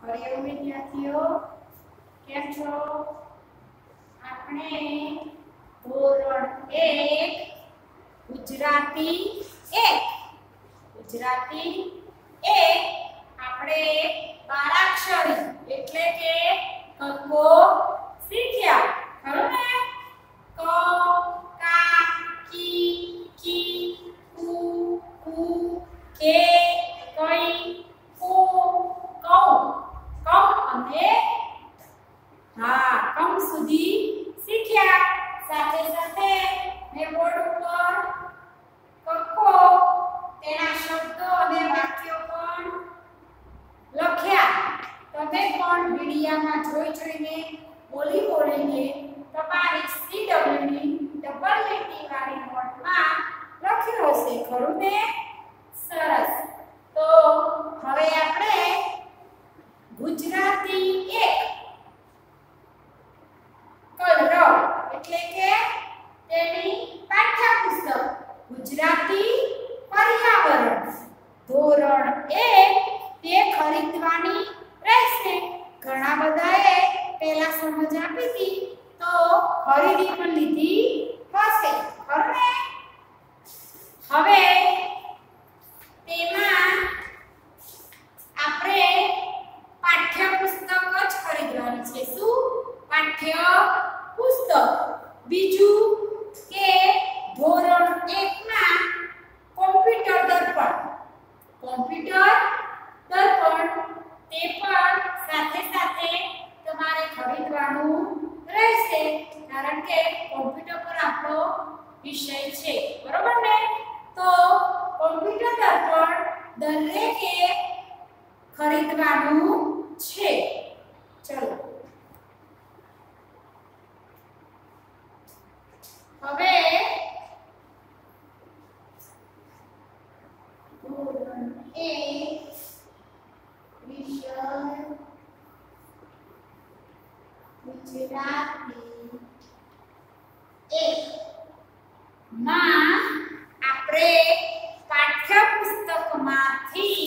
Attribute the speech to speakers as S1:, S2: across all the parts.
S1: હરિયો વિદ્યાર્થીઓ, કેમ છો? આપણે ધોરણ 1 ગુજરાતી 1 આપણે બાળાક્ષરી એટલે કે કક્કો શીખ્યા. ખરું ને? ક, કા, કી, કી, કુ, કુ, કે, કઈ, કો, કૌ, કૌ અને કમ સુધી શીખ્યા. સાથે સાથે મેં બોર્ડ ઉપર કક્કો તેના શબ્દો અને વાક્યો પણ લખ્યા. તમે પણ વિડિયામાં જોઈને બોલીને તમારી CWની ડબલ લીટી વાળી નોટમાં લખ્યું હશે. ખરું ને? સરસ. તો હવે આપણે ગુજરાતી 1 કલરવ એટલે કે તેની પાઠ્યપુસ્તક ગુજરાતી પર્યાવરણ ધોરણ 1 તે ખરીદવાની રહેશે. ઘણા બધાએ પહેલા સમજ આપી હતી તો ખરીદી પણ લીધી હશે. ખરું ને? હવે તેમાં આપણે પાઠ્યપુસ્તક જ ખરીદવાની છે. શું? પાઠ્યપુસ્તક. બીજું કે ધોરણ 1 માં કોમ્પ્યુટર દર્પણ તે પણ સાથે સાથે તમારે ખરીદવાનું રહેશે. કારણ કે કોમ્પ્યુટર પર આપણો વિષય છે. બરોબર ને? તો કોમ્પ્યુટર દર્પણ દરેકે ખરીદવાનું છે. ચલો હવે ધોરણ 1 વિષય ગુજરાતી 1 માં આપણે પાઠ્યપુસ્તકમાંથી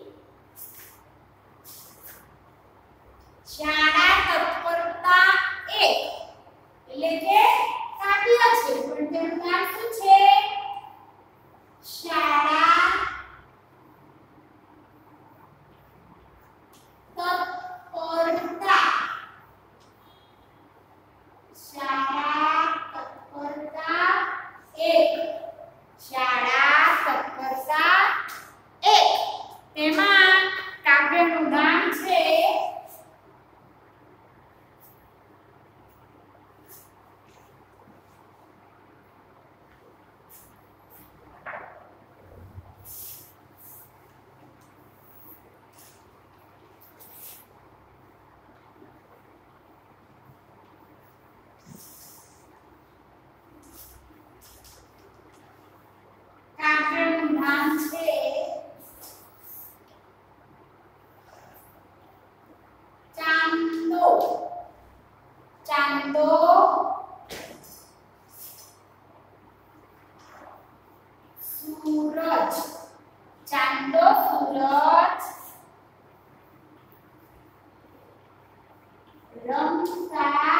S1: શાળા તત્પરતા 1 એટલે કે કાવ્ય છે પણ તેનું નામ શું છે? શાળા તત્પરતા. શાળા તત્પરતા 1 શાળા તત્પરતા 1 તેમાં કાવ્યનું નામ છે ચાંદો સૂરજ. ચાંદો સૂરજ રમતા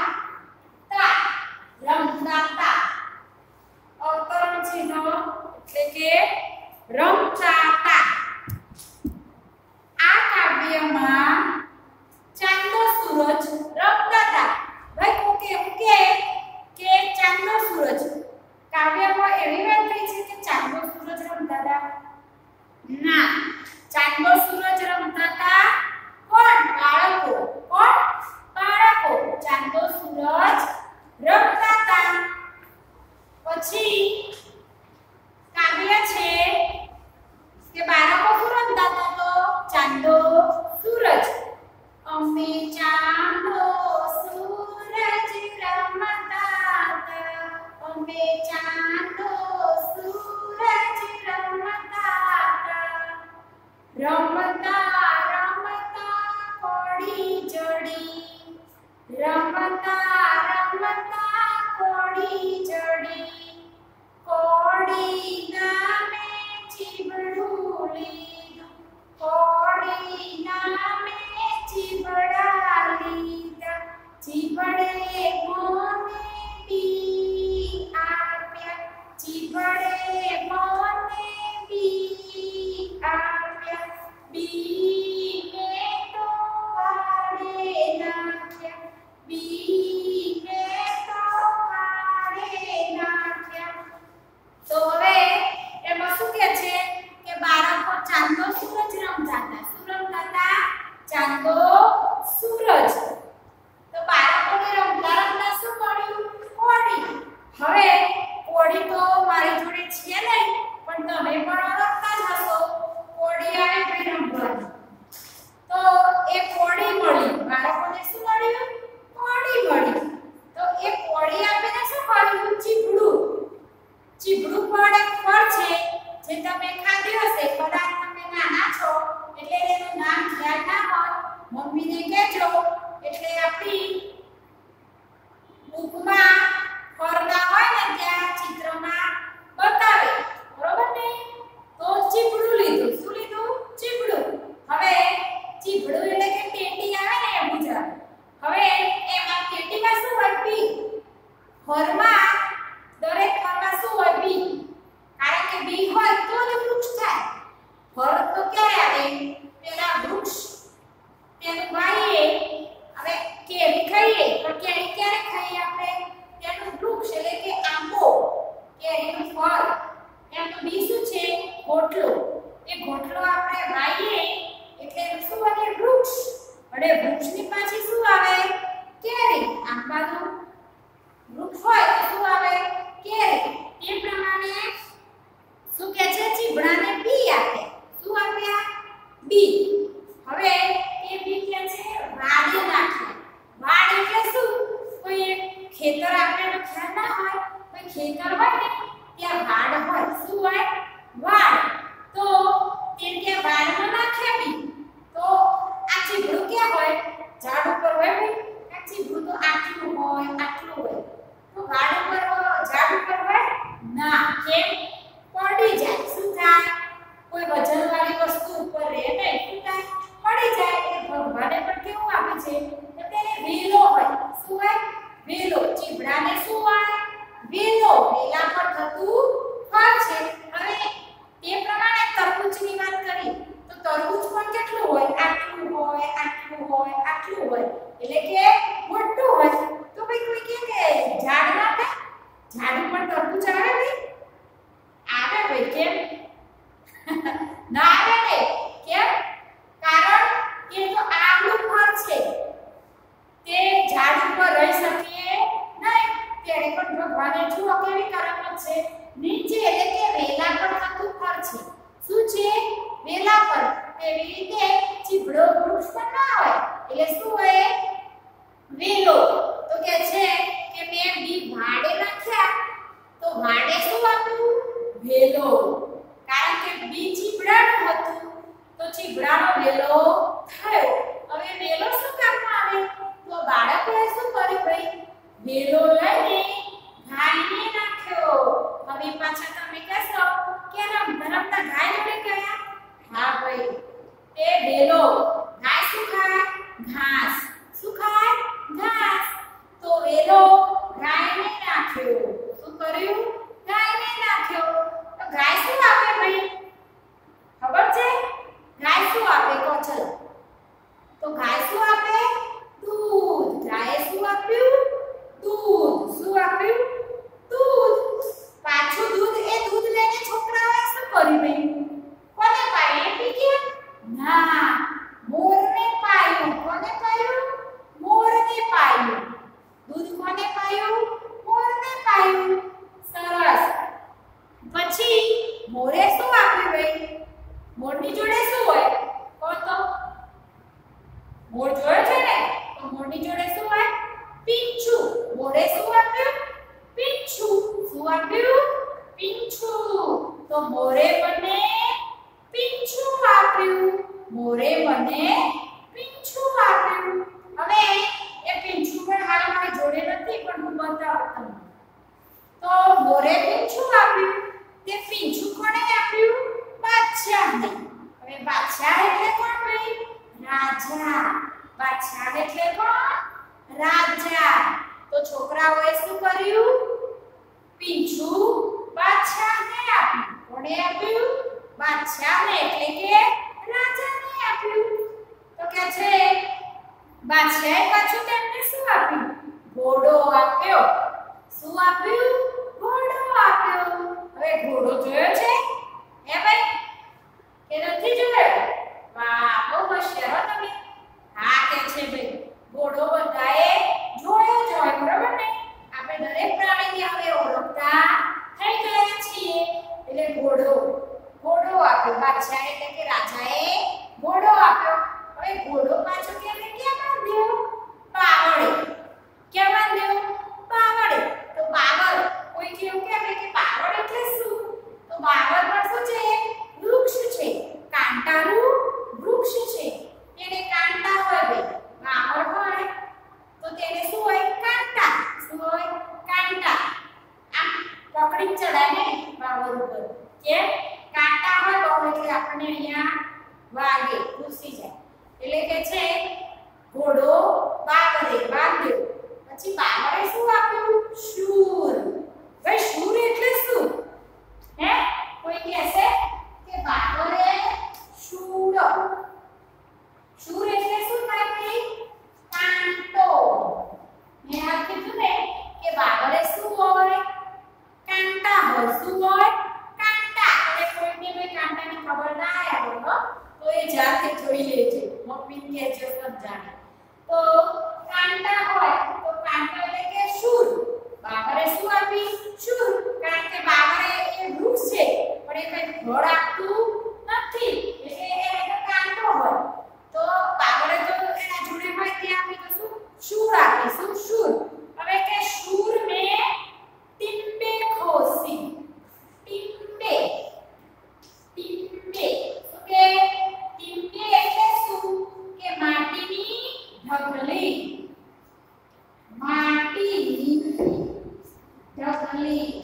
S1: અવતરણ ચિહ્ન એટલે કે રમતા. આ કાવ્યમાં ચાંદો સૂરજ રમતા હતા. ભાઈ કોકે એવું કે ચાંદો સૂરજ કાવ્યમાં એવી વાત થઈ છે કે ચાંદો સૂરજ રમતા હતા? ના, ચાંદો સૂરજ રમતા હતા કોણ? બાળકો. કોણ? બાળકો ચાંદો સૂરજ રમતા હતા. પછી કાવ્ય છે કે બાળકો શું રમતા હતા? તો ચાંદો સૂરજ. અમે ચાંદો સૂરજ રમતા હતા. અમે ચાંદો સૂરજ રમતા હતા. રમતા રમતા કોડી જડી. રમતા રમતા કોડી જડી. કોડી નામે ચીબડું લીધું. કોડી નામે ચીબડું ચાંદો સૂરજ રમતા હતા. શું રમતા હતા? ચાંદો સૂરજ. તો બાળકોને રમતા રમતા શું મળ્યું? કોડી. હવે કોડી તો મારી જોડે છે નહીં, પણ તમે પણ રમતા જ હશો. કોડી આવે ભાઈ રમવાની. તો એ કોડી મળી. બાળકોને શું મળ્યું? કોડી મળી. તો એ કોડી આપીને શું કર્યું? ચીબડું. ચીબડું પણ એક ફળ છે જે તમે ખાધું હશે. કદાચ તમે નાના છો એટલે એનું નામ ખ્યાલ ના હોય, મમ્મીને કહેજો એટલે આપણી બુકમાં ફળના હોય ને ત્યાં ચિત્રમાં બતાવે. બરોબર ને? તો ચીબડું લીધું. શું લીધું? ચીબડું. હવે ચીબડું એટલે કે ટેટી આવે ને એ મુજબ. હવે એમાં ટેટીમાં શું હોય? બી. ફળમાં દરેક ફળમાં શું હોય? બી. કારણ કે બી હોય તો જ વૃક્ષ થાય. ફળ તો ક્યારે આવે? પેલા વૃક્ષ તેનું વાઈએ. હવે કેરી ખાઈએ તો કેરી ક્યારે ખાઈએ આપણે? તેનું વૃક્ષ એટલે કે આંબો, કેરીનું ફળ. એનું બી શું છે? ગોટલો. એ ગોટલો આપણે વાઈએ એટલે શું બને? વૃક્ષ. અને વૃક્ષની પાછી શું આવે? કેરી. આંબાનું વૃક્ષ હોય તો શું આવે? કેરી. એ પ્રમાણે શું કહે છે? ચીબડાને બી આપે. શું આપ્યા? બી. હવે એ બી કે છે વાડે નાખે. વાડ એટલે શું? કોઈ ખેતર આપણને ખ્યાલ ના હોય, કોઈ ખેતર હોય ને ત્યાં વાડ હોય. શું હોય? વાડ. તો તે કે વાડમાં નાખે બી. તો આ ચીબડું ક્યાં હોય? ઝાડ ઉપર હોય ભાઈ. આ ચીબડું તો આટલું હોય, આટલું હોય. તો વાડ ઉપર, ઝાડ ઉપર હોય ના. કેમ? પડી જાય. શું થાય? કોઈ વજનવાળી વસ્તુ ઉપર રહે નહીં. શું થાય? પડી જાય. એટલે ભગવાને પણ કેવું આપે છે? તો તેને વેલો હોય. શું હોય? વેલો. ચીબડાને શું હોય? વેલો. વેલા પર થતું ફળ છે. હવે તે પ્રમાણે તરબૂચની વાત કરી તો તરબૂચ પણ કેટલું હોય? આટલું હોય, આટલું હોય, આટલું હોય. એટલે કે મોટું હોય. તો ભાઈ કોઈ કહે કે ઝાડ ના થાય? ઝાડ ઉપર તરબૂચ આવે ભાઈ? આવે ભાઈ. કેમ? ના આવે ને. કેમ? કારણ કે તો આંબલું ફળ છે. તે ઝાડ ઉપર રહી શકે નહીં. ત્યારે પણ ભગવાને જુઓ કેવી કરામત છે. નીચે એટલે કે વેલા પર થતું ફળ છે. શું છે? વેલા પર. એવી રીતે ચીબડો વૃક્ષ પર ના હોય. એટલે શું હોય? વેલો. તો કે છે કે મેં બી વાડે નાખ્યા તો વાડે શું આપ્યું? વેલો. કારણ કે બી ચીબડાનું હતું તો ચીબડાનો વેલો થયો. હવે વેલો શું કામમાં આવે? તો બાળકોએ શું કર્યું ભાઈ? વેલો લઈને ગાયને નાખ્યો. હવે પાછા તમે કહેશો કે રમતા રમતા ગાય લઈ ગયા. હા ભાઈ. તે વેલો. ગાય શું ખાય? ઘાસ. શું ખાય? ઘાસ. તો વેલો ગાયને નાખ્યો. શું કર્યું? ગાયને નાખ્યો. તો ગાય શું આપે ભાઈ? ખબર છે? ગાય શું આપે? કહો ચલો. તો ગાય શું આપે? દૂધ. ગાયે શું આપ્યું? દૂધ. શું આપ્યું? દૂધ. પાછું દૂધ. એ દૂધ લઈને છોકરાઓએ શું કર્યું ભાઈ? કોને પાયું? એ પી ગયા? ના. મોરને પાયું. કોને પાયું? મોરને પાયું. દૂધ કોને પાયું? મોરને પાયું. સરસ. પછી મોરે શું આપ્યું ભાઈ? મોરની જોડે શું હોય? કહો તો. મોર જોયો છે ને? તો મોરની જોડે શું હોય? પીંછું. મોરે શું આપ્યું? પીંછું. શું આપ્યું? પીંછું. તો મોરે મને પીંછું આપ્યું. મોરે મને પીંછું આપ્યું. હવે એ પીંછું પણ હાલ મારી જોડે નથી, પણ હું બતાવું તમને. તો મોરે પીંછું આપ્યું. તે પીંછું કોણે આપ્યું? બાદશાહને. હવે બાદશાહ એટલે કોણ ભાઈ? રાજા. બાદશાહ એટલે કોણ? રાજા. તો છોકરાઓએ શું કર્યું? પીંછું બાદશાહને આપ્યું. કોણે આપ્યું? બાદશાહને એટલે કે રાજાને આપ્યું. તો કે છે બાદશાહે પાછું તેમને શું આપ્યું? ઘોડો આપ્યો. શું આપ્યું? ઘોડો આપ્યો. હવે ઘોડો જોયો છે? હે ભાઈ? કે નથી જોયો? વાહ, બહુ હોશિયાર હો તમે. હા કે છે ભાઈ, ઘોડો બધાએ જોયો જ હોય, બરોબર ને? આપણે દરેક પ્રાણીને હવે ઓળખતા થઈ ગયા છીએ. એટલે ઘોડો આપ્યો બાદશાહ એટલે કે રાજાએ ઘોડો આપ્યો. હવે ઘોડો પાછો કેને ક્યાં બાંધ્યો? પાવડે. ક્યાં બાંધ્યો? પાવડે. તો પાવડ કોઈ કેવું કે પાવડ એટલે શું? તો પાવડ પણ શું છે? વૃક્ષ છે, કાંટાનું વૃક્ષ છે. તેને કાંટા હોય ભાઈ, પાવડ હોય તો તેને શું હોય? કાંટા. શું હોય? કાંટા. આમ પકડી ચડાય ને પાવડ ઉપર. કેમ? કાંટા હોય બહુ એટલે આપણને અહીંયા વાગે, ઘૂસી જાય. એટલે કે છે ઘોડો બાવળે બાંધ્યો. પછી બાવળે શું આપ્યું? શૂર. ભાઈ શૂર એટલે શું? હે? કોઈ કહેશે કે બાવળે શૂર. શૂર એટલે શું થાય ભાઈ? કાંટો. મેં આ કીધું ને કે બાવળે શું હોય? કાંટા હોય. શું હોય? કાંટા. અને કોઈને ભાઈ કાંટાની ખબર ના આવે તો એ જાતે જોઈ લેજે. મમ્મી કે છે સમજાણે. તો કાંટા હોય તો કાંટા એટલે કે શૂર. બાવળે શું આપી? શૂર. કારણ કે બાવળે એ વૃક્ષ છે પણ એ કઈ ફળ આપતું નથી. એટલે એને કાંટો હોય. તો બાવળે તો એના જોડે હોય તે આપી તો શું? શૂર આપી. શું? શૂર. હવે કે શૂર ને ટીમ્બે ખોસી. ટીમ્બે. ટીમ્બે. શું કે? ટીમ્બે એટલે શું? કે માટીની ઢગલી. માટીની ઢગલી.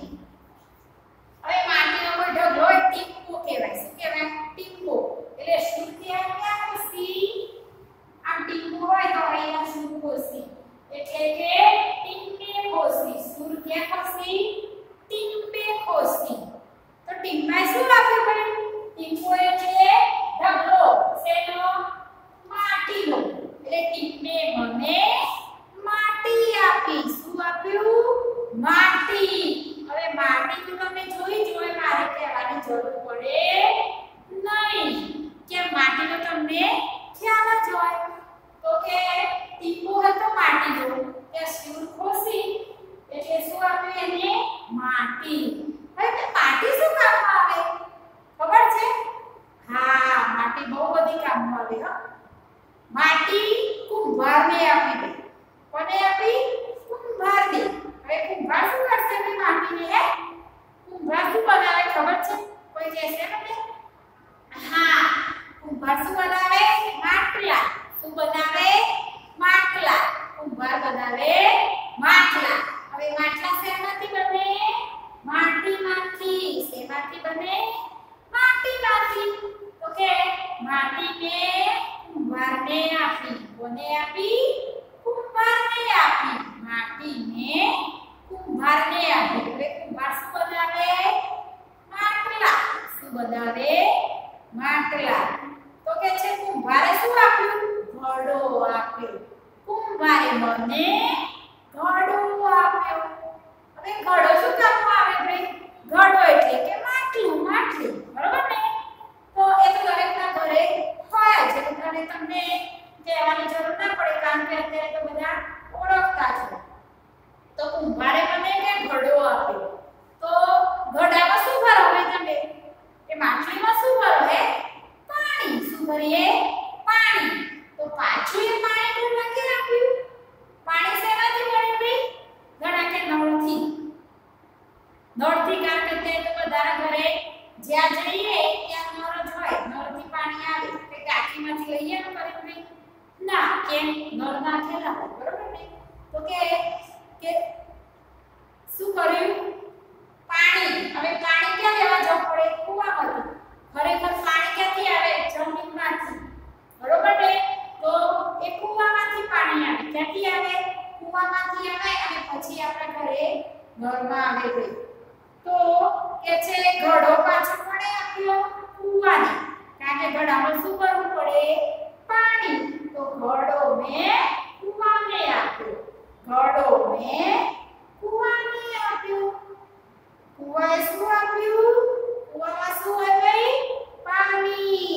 S1: હવે માટીનો કોઈ ઢગલો હોય ટીમ્બો કહેવાય. શું કહેવાય? ટીમ્બો. એટલે શું ત્યાં ક્યાં ખોસી? આમ ટીમ્બો હોય તો અહીંયા શું ખોસી? એટલે કે ટીમ્બે ખોસી. સુર ક્યાં ખોસી? ટીમ્બે ખોસી. તો ટીમ્બાએ શું આપ્યું ભાઈ? ટીમ્બો એટલે ઢગલો. શેનો? માટીનો. એટલે ટીમ્બે મને માટી આપી. શું આપ્યું? માટી. હવે માટી તો તમે જોઈ જોઈ મારે કહેવાની જરૂર પડે નહીં. કે માટીનો તમને ખ્યાલ જ હોય. તો કે ટીમ્બો હતો માટીનો. કે શૂર ખોસી એટલે શું આપ્યું એને? માટી. હવે તે માટી શું કામમાં આવે? ખબર છે? હા, માટી બહુ બધી કામમાં આવે હો. માટી કુંભારને આપી દે. કોને આપી? કુંભારને. હવે કુંભાર શું કરશે કે માટીને? હે? કુંભાર શું બનાવે ખબર છે? કોઈ કહેશે મને? હા, કુંભાર શું બનાવે? માટલા. શું બનાવે? માટલા. કુંભાર બનાવે માટલા. હવે માટલા શેમાંથી બને? માટીમાંથી. શેમાંથી બને? માટીમાંથી. તો કે માટીને કુંભારને આપી. કોને આપી? કુંભારને આપી. માટીને કુંભારને આપી. હવે કુંભાર શું બનાવે? માટલા. શું બનાવે? માટલા. તો કે છે કુંભારે શું આપ્યું? ઘડો આપ્યો. કુંભારે મને ઘડો આપ્યો. હવે ઘડો શું કામમાં આવે ભાઈ? ઘડો એટલે કે માટલું. માટલી. બરોબર ને? તો એ તો દરેકના ઘરે હોય જ. એટલે તમને કહેવાની જરૂર ના પડે કારણ કે અત્યારે તો બધા ઓળખતા છે. તો કુંભારે મને કે ઘડો આપ્યો. તો ઘડામાં શું ભરો ભાઈ તમે? એ માટલીમાં શું ભરો? હે? પાણી. શું ભરીએ? પાણી. તો પાછું એ પાણી ઘરમાં કે આપ્યું? પાણી શેમાંથી મળે ભાઈ? ઘડા કે નળથી. નળથી. કારણ કે તે તો બધાના ઘરે જ્યાં જઈએ ત્યાં નળ જ હોય. નળથી પાણી આવે. કે ટાંકીમાંથી લઈએ ને ભાઈ? ના, કેમ? નળ નાખેલા હોય. બરોબર ને? તો કે શું કર્યું? પાણી. હવે પાણી ક્યાં લેવા જવું પડે? કૂવામાંથી. ખરેખર પાણી ક્યાંથી આવે? જમીનમાંથી. બરોબર ને? તો એ કૂવામાંથી પાણી આવે. ક્યાંથી આવે? કૂવામાંથી આવે અને પછી આપણા ઘરે નળમાં આવે ભાઈ. તો કે છે ઘડો પાછો કોણે આપ્યો? કૂવાને. કારણ કે ઘડામાં શું કરવું પડે? પાણી. તો ઘડો મેં કૂવાને આપ્યો. ઘડો મેં કૂવાને આપ્યો. કૂવાએ શું આપ્યું? કૂવામાં શું હોય ભાઈ? પાણી.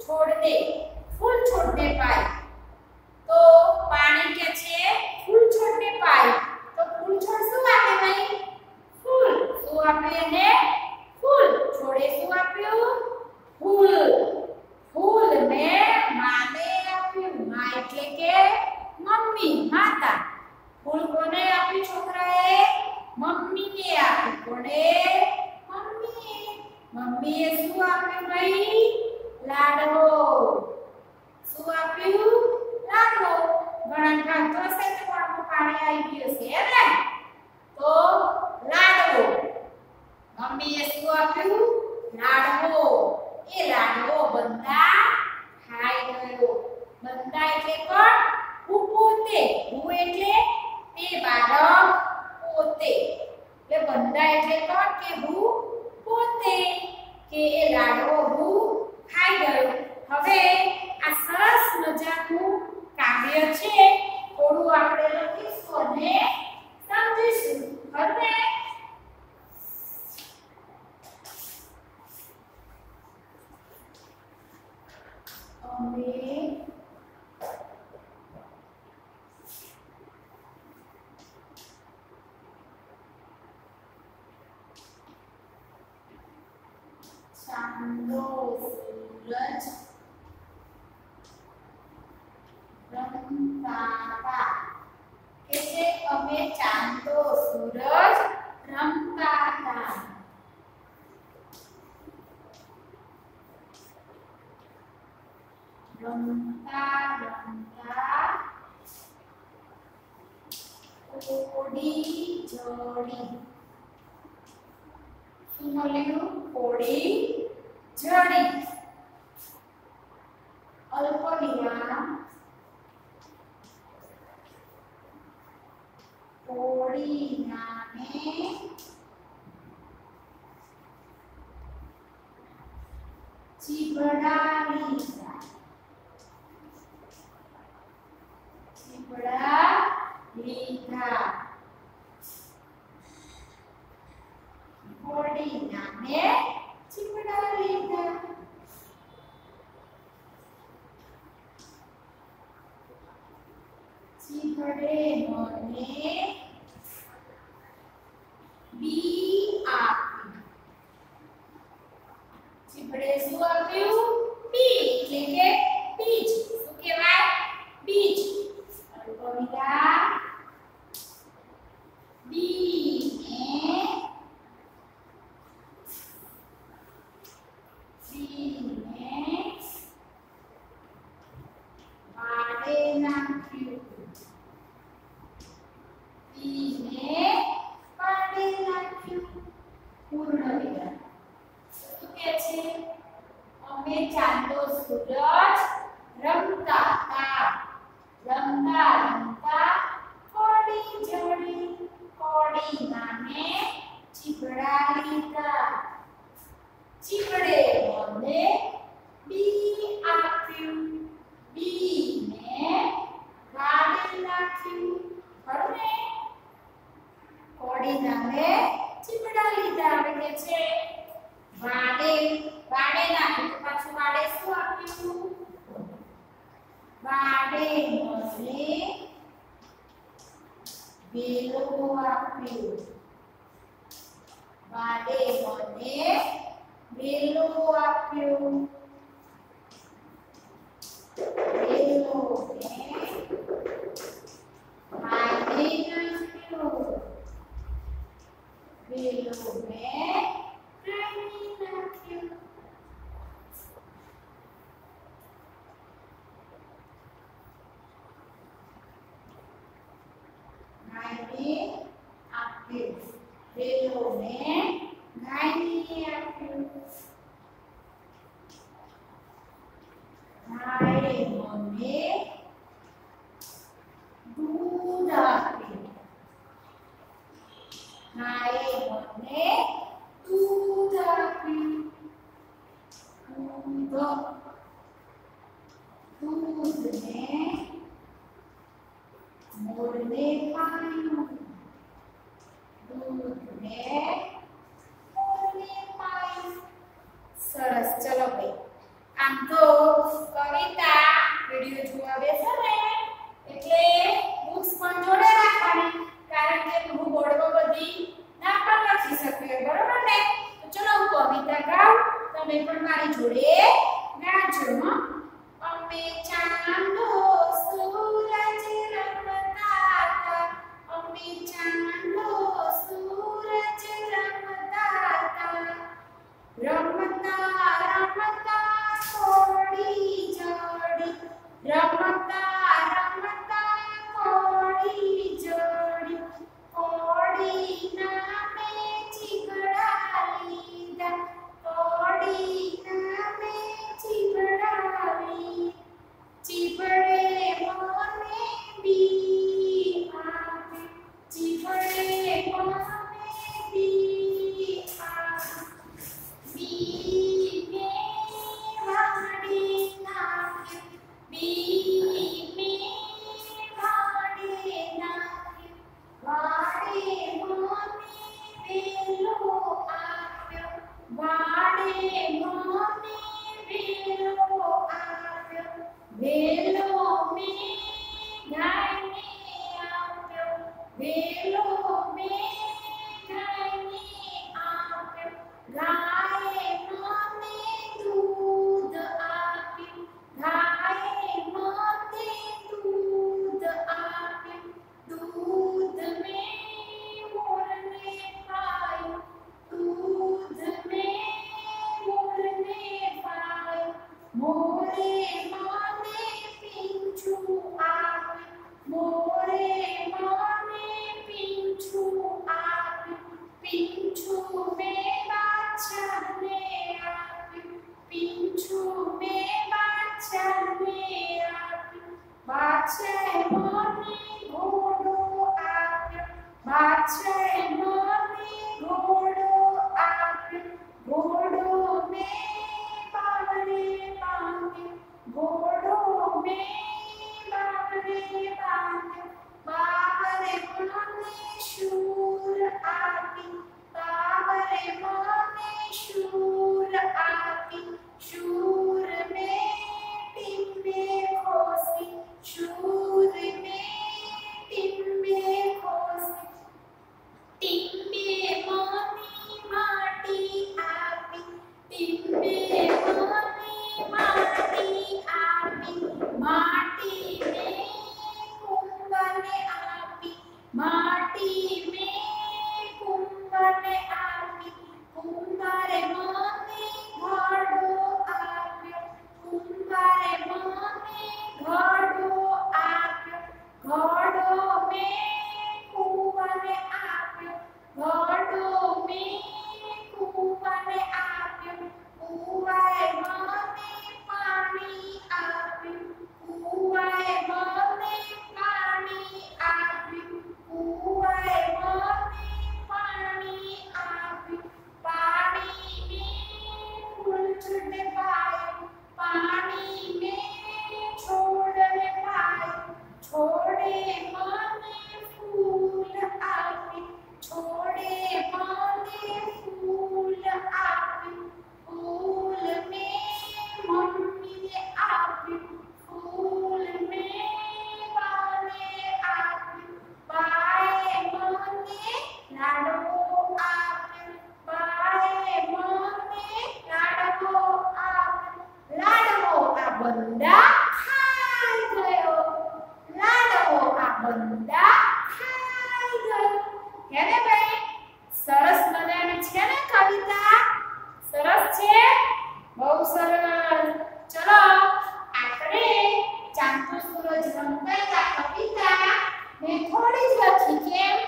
S1: છોડને ફૂલ છોડને પાય તો પાણી કે છે ફૂલ છોડને પાય તો ફૂલ છોડ શું આપે ભાઈ ફૂલ શું આપે એને ફૂલ છોડે શું આપ્યું ફૂલ ફૂલ ને માને આપ્યું માં એટલે કે મમ્મી માતા ફૂલ કોને આપ્યું છોકરાએ મમ્મીને આપ્યું કોને મમ્મીએ શું આપ્યું ભાઈ લાડવો શું આપ્યું લાડવો ઘણા ખાતો હશે તો મોઢામાં પાણી આવી ગયું છે એમ ને તો લાડવો મમ્મીએ શું આપ્યું લાડવો એ લાડવો બંદા ખાઈ ગયો બંદા એટલે કોણ હું પોતે હું એટલે તે બાળક પોતે એટલે બંદા એટલે કોણ કે હું પોતે કે એ લાડવો હું ખાઈ ગયો હવે આ સરસ મજાનું કાવ્ય છે થોડું આપણે લખીશું અને સમજીશું હવે અમે ચાંદો સૂરજ રમતા કે છે અમે ચાંદો સૂરજ રમતા હતા રમતા રમતા ઓડી જોડી શું મળ્યું ઓડી જડી અલ્પવિરામ ઓડી નામે ચીબડા લીધા ચીબડા લીધા ઓડી નામે ચીબડા લીધા ચીબડે મને બી આપ્યું ચીબડે શું આપ્યું બી એટલે કે બીજ શું કહેવાય બીજ અલ્પવિરામ બી ને વાડે નાખ્યું બીને વાડે નાખ્યું પૂર્ણ વિરામ શું કહે છે અમે ચાંદો સૂરજ રમતા હતા રમતા રમતા કોડી જોડી કોડી નામે ચીબડા લીધા ચીબડે મને બી આપ્યું બી ને વાડે નાખ્યું બરોબર કોડી નામે ચીબડા લીધા આવે કે છે વાડે વાડે નાખ્યું તો પાછું વાડે શું આપ્યું વાડે મને વેલો આપ્યું વાડે મને વેલો આપ્યો વેલો ને વાડે નાખ્યો વેલો ને વાડે નાખ્યો વાડે આપ્યો વેલો ને ગાયને આપ્યું ગાયે મને દૂધ આપ્યું ગાયે મને દૂધ આપ્યું દૂધને મોરને પાયું દૂધને મોરને પાયું સરસ ચલો ભાઈ આમ તો તમે પણ મારી જોડે ગાજો હો અમે ચાંદો સૂરજ રમતા હતા અમે ચાંદો સૂરજ રમતા હતા રમતા રમતા કોડી જડી રમતા રમતા કોડી જડી કોડી નામે ચીકડા લીધા કોડી નામે ચીકડા ચીપડે મને બી આપે ચીપડે મને બી આપે બી મે વાડી નાખે બી મે વાડી નાખે વાડે મને વેલો આપ્યો વાડે મને વેલો આપ્યો વેલો મે ગાયને આપ્યો વેલો મે ગાયને આપ્યો ગાયે મને દૂધ આપ્યું ગાયે મને દૂધ આપ્યું દૂધ મે મોરને પાયું દૂધ મે મોરને પાયું મોરે મને પીંછું આપ્યું મોરે મને પીંછું આપ્યું પીંછું મે બાદશાહને આપ્યું પીંછું મે બાદશાહને આપ્યું બાદશાહે મને ઘોડો આપ્યો બાદશાહે મને ઘોડો આપ્યો ઘોડો મે બાવરે બાંધ્યો ઘોડો મે બાવરે બાંધ્યો બાવરે મને શૂર આપી બાવરે મને શૂર આપી શૂર મે ટીંબે ખોસી શૂર મે ટીંબે ખોસી ટીંબે મને માટી આપી ટીંબે મને માટી આપી માટી મે કુંભને આપી માટી મે કુંભને આપી કુંભારે મને ઘડો આપ્યો કુંભારે મને ઘડો આપ્યો ઘડો મે કુંભાને આપ્યો ઘડો મે કુંભાને આપ્યો કુંવાએ મને પાણી આપ્યું કુંવાએ મને પાણી આપ્યું કુંવાએ મને પાણી આપ્યું પાણી મે ફૂલ છોડને પાયું પાણી મે છોડને પાયું છોડે મને ફૂલ આપ્યું છોડે મને ફૂલ આપ્યું ફૂલ મે મમ્મીને આપ્યું ફૂલ મે બાને આપ્યું બાએ મને લાડવો આપ્યો બાએ મને લાડવો આપ્યો લાડવો આ બંદા ખાઈ ગયો લાડવો આ બંદા ખાઈ ગયો હે ને ભાઈ સરસ મજાની છે ને કવિતા સરસ છે બહુ સરસ ચલો આપણે ચાંદો સૂરજ રમતા કવિતા મેં થોડી જ લખી કેમ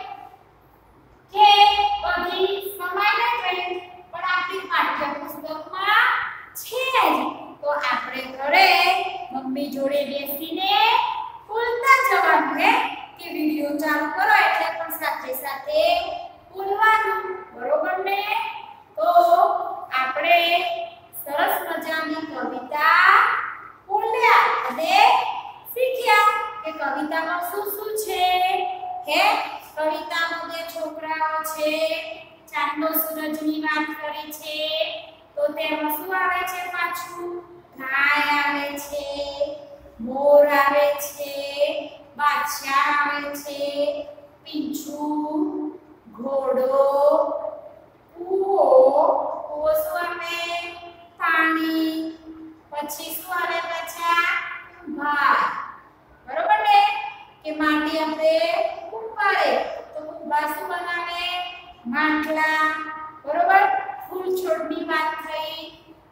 S1: કે બધી સમાઈને ટ્રેન પણ આપણી પાઠ્યપુસ્તકમાં છે જ તો આપણે ઘરે મમ્મી જોડે બેસીને બોલતા જવાનું હે કે વિડિયો ચાલુ કરો એટલે પણ સાથે સાથે બોલવાનું બરોબર ને તો આપણે સરસ મજાની કવિતા બોલ્યા અને શીખ્યા કે કવિતામાં શું શું છે હે કવિતામાં જે છોકરાઓ છે ચાંદો સૂરજની વાત કરી છે તો તેમાં શું આવે છે પાછું ગાય આવે છે મોર આવે છે બાદશાહ આવે છે પીંછું ઘોડો કૂવો કૂવો શું આવે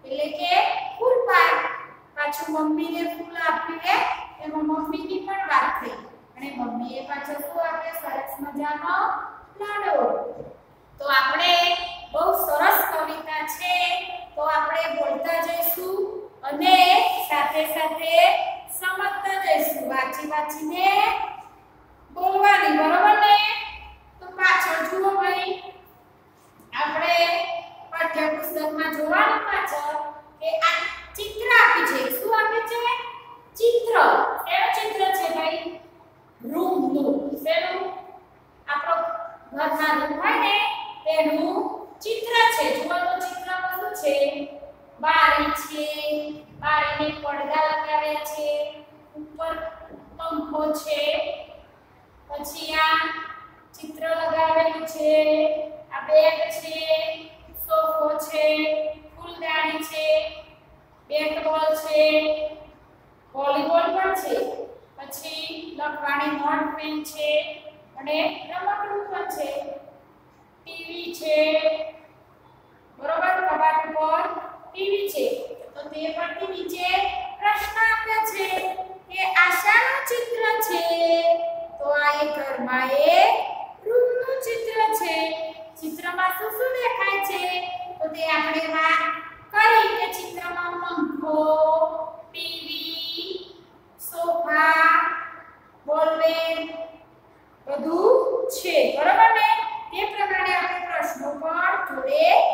S1: એટલે કે ફૂલ પાક. પાછું મમ્મીને ફૂલ આપ્યું એમાં મમ્મીની પણ વાત થઈ અને મમ્મીએ પાછો શું આપ્યો? સરસ મજાનો લાડો. તો આપણે બહુ સરસ કવિતા છે, તો આપણે બોલતા જઈશું અને સાથે સાથે સમજતા જઈશું. વાંચીને બોલવાની, બરોબર ને? તો પાછળ જુઓ ભાઈ, આપણે પાઠ્યપુસ્તકમાં જોવાનું પાછળ કે આ ચિત્ર આપ્યું છે. શું આપ્યું છે? ચિત્ર. કેવું ચિત્ર છે ભાઈ? રૂમનું. શેનું? આપણો ઘરના રૂમ હોય ને તેનું ચિત્ર છે. જુઓ તો ચિત્રમાં શું છે? બારી છે, બારીને પડદા લગાવ્યા છે, ઉપર પંખો છે, પછી આ ચિત્ર લગાવેલું છે, આ બેગ છે, સોફો છે, ફૂલદાની છે, બેટ બોલ છે, વોલીબોલ પણ છે, પછી લખવાની નોટ પેન છે અને રમકડું પણ છે, ટીવી છે, બરોબર? કબાટ પર ટીવી છે. તો તે પરથી નીચે પ્રશ્ન આપ્યો છે કે આ શાનું ચિત્ર છે? તો આ એક ઘરમાં એક રૂમનું ચિત્ર છે. ચિત્રમાં શું શું દેખાય છે? તો તે આપણે વાત કરી કે ચિત્રમાં પંખો, ટીવી, સોફા, બોલપેન બધું છે, બરોબર ને? તે પ્રમાણે આપણે પ્રશ્નો પણ જોડે